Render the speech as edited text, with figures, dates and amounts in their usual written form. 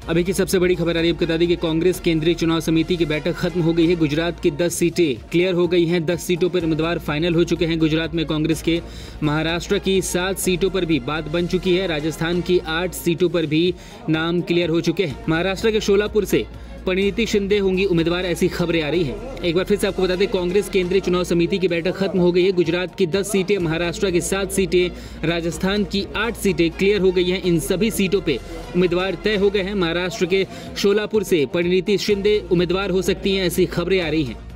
अभी की सबसे बड़ी खबर आ रही है। बता दें कि कांग्रेस केंद्रीय चुनाव समिति की बैठक खत्म हो गई है। गुजरात की 10 सीटें क्लियर हो गई हैं। 10 सीटों पर उम्मीदवार फाइनल हो चुके हैं गुजरात में कांग्रेस के। महाराष्ट्र की 7 सीटों पर भी बात बन चुकी है। राजस्थान की 8 सीटों पर भी नाम क्लियर हो चुके हैं। महाराष्ट्र के शोलापुर से परिणीति शिंदे होंगी उम्मीदवार, ऐसी खबरें आ रही हैं। एक बार फिर से आपको बता दें, कांग्रेस केंद्रीय चुनाव समिति की बैठक खत्म हो गई है। गुजरात की 10 सीटें, महाराष्ट्र की 7 सीटें, राजस्थान की 8 सीटें क्लियर हो गई हैं। इन सभी सीटों पे उम्मीदवार तय हो गए हैं। महाराष्ट्र के शोलापुर से परिणीति शिंदे उम्मीदवार हो सकती हैं, ऐसी खबरें आ रही हैं।